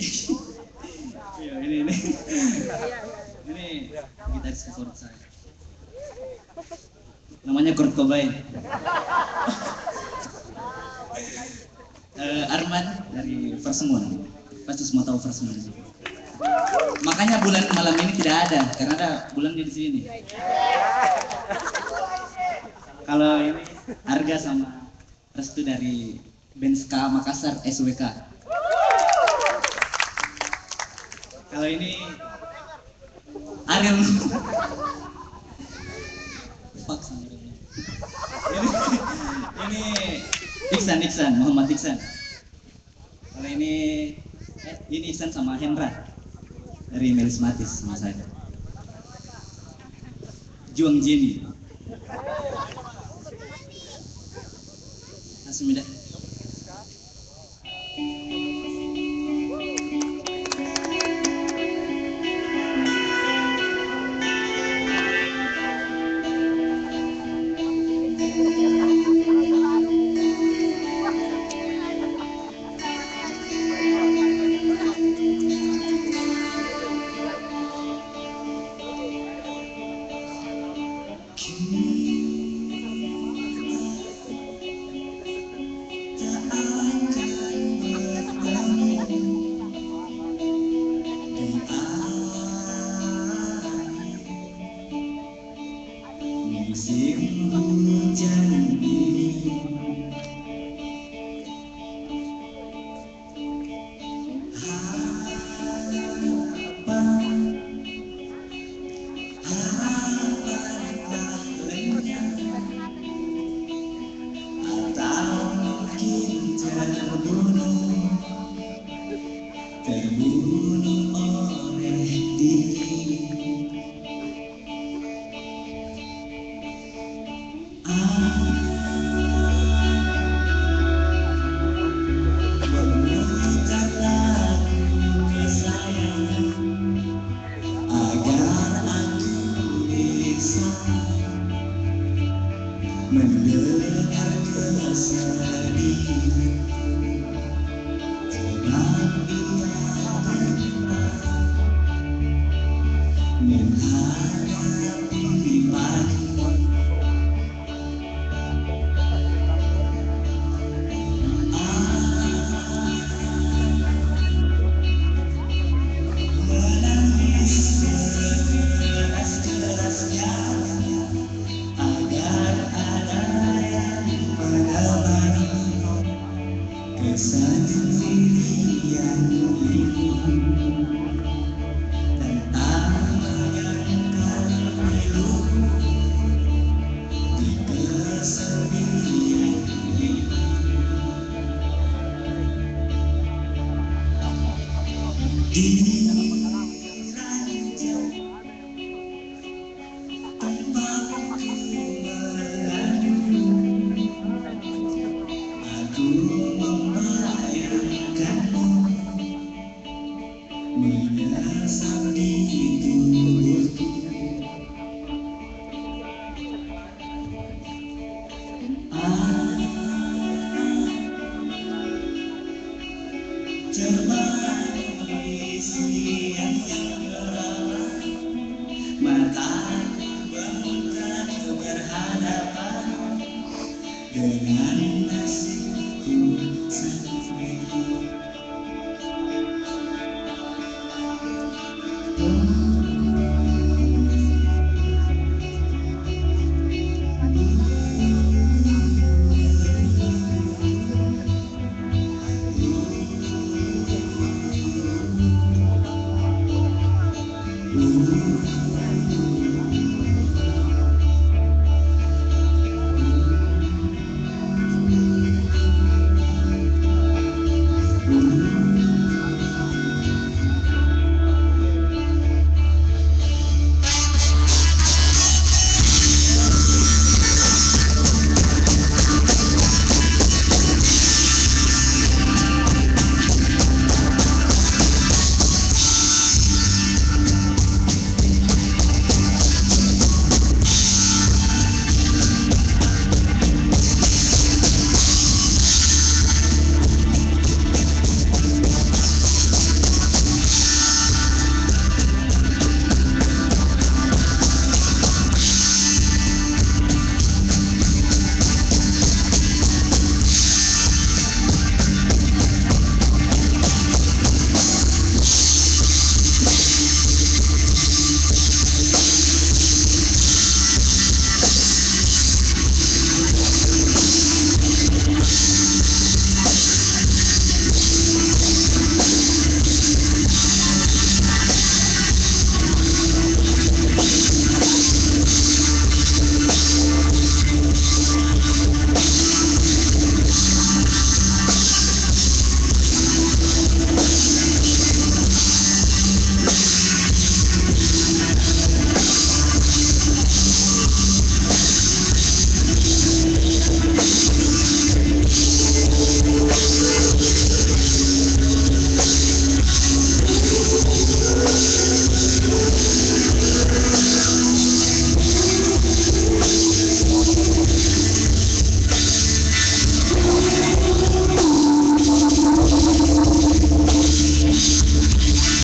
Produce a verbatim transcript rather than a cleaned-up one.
Iya, ini ini. Ini gitaris favorit saya. Namanya Kurt Cobain. uh, Arman dari First Moon. Pasti semua tahu First Moon. Makanya bulan malam ini tidak ada, karena ada bulannya di sini. Kalau ini Arga sama Restu dari band Ska Makassar S W K. Kalau ini Ariel. Fuck sama ini. Ini Iksan Iksan Muhammad Iksan. Kalau ini eh, ini Iksan sama Hendra dari Melismatis sama saya. Juang Jenny. Asmida. Musim hujan ini harapan harapan tak lenyap atau mungkin terbunuh terbunuh oleh diri. Mendengar kesedihan sebab ia menghadapi pagi. Menangis sekeras-kerasnya agar ada yang menemani kesendirian ini dan tak menyangkal pilu di kesendirian ini. Di ranjang tempatku aku membayangkanmu menyesal di tubuhku. Ah, terbagi siang yang gelap, mataku bukan berhadapan dengan